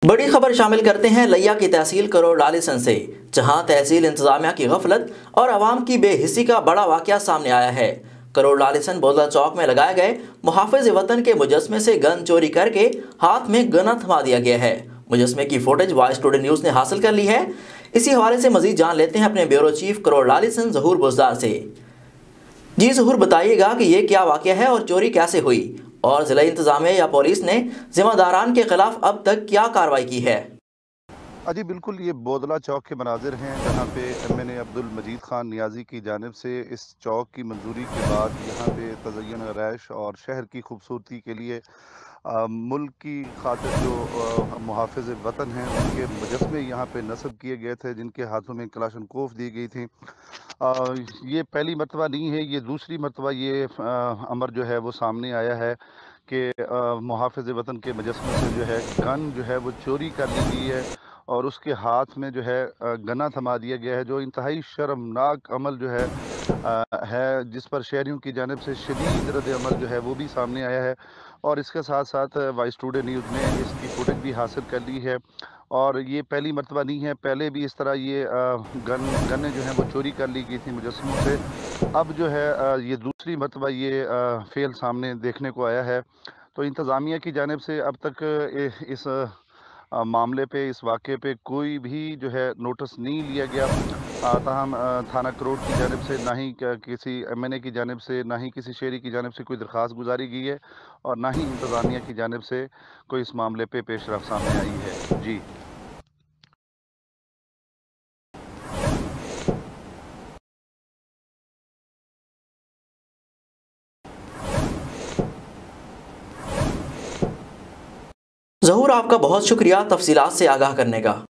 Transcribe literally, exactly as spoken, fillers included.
बड़ी खबर शामिल करते हैं लिया की तहसील करोड़ लालिसन से, जहां तहसील इंतजामिया की गफलत और आवाम की बेहिस्सी का बड़ा वाकया सामने आया है। करोड़ लालिसन बोदला चौक में लगाए गए मुहाफिज वतन के मुजस्मे से गन चोरी करके हाथ में गना थमा दिया गया है। मुजस्मे की फुटेज वॉइस टुडे न्यूज़ ने हासिल कर ली है। इसी हवाले से मजीद जान लेते हैं अपने ब्यूरो चीफ करोड़ लालिसन जहूर बुज़दार से। जी जहूर, बताइएगा कि ये क्या वाकया है और चोरी कैसे हुई, और जिला इंतजामिया या पुलिस ने जिम्मेदारान के खिलाफ अब तक क्या कार्रवाई की है। जी बिल्कुल, ये बोदला चौक के मनाजिर हैं, जहाँ पे M N A Abdul Majeed Khan Niazi की जानिब से इस चौक की मंजूरी के बाद यहाँ पे तज़य्युन रैश और शहर की खूबसूरती के लिए आ, मुल्क की खातिर जो मुहाफ़िज़ वतन हैं उनके मुजस्मे यहाँ पे नस्ब किए गए थे, जिनके हाथों में कलाशनकोफ दी गई थी। आ, ये पहली मरतबा नहीं है, ये दूसरी मरतबा ये आ, अमर जो है वो सामने आया है कि मुहाफ़िज़ वतन के मुजस्मे से जो है गन जो है वो चोरी कर ली गई है और उसके हाथ में जो है गना थमा दिया गया है, जो इंतहाई शर्मनाक अमल जो है आ, है, जिस पर शहरियों की जानिब से शदीद रद्द अमल जो है वो भी सामने आया है। और इसके साथ साथ वॉइस टुडे न्यूज़ ने इसकी फुटेज भी हासिल कर ली है और ये पहली मरतबा नहीं है, पहले भी इस तरह ये आ, गन गन्ने जो हैं वो चोरी कर ली गई थी मुजस्मों से। अब जो है आ, ये दूसरी मरतबा ये आ, फेल सामने देखने को आया है। तो इंतज़ामिया की जानिब से अब तक इस आ, मामले पे, इस वाक़े पे कोई भी जो है नोटिस नहीं लिया गया। ताहम थाना करोड़ की जानिब से ना ही किसी एम एन ए की जानिब से, ना ही किसी शहरी की जानिब से कोई दरख्वास्त गुजारी गई है और ना ही इंतज़ामिया की जानिब से कोई इस मामले पे पेशरफ सामने आई है। जी ज़हूर, आपका बहुत शुक्रिया तफसीलात से आगाह करने का।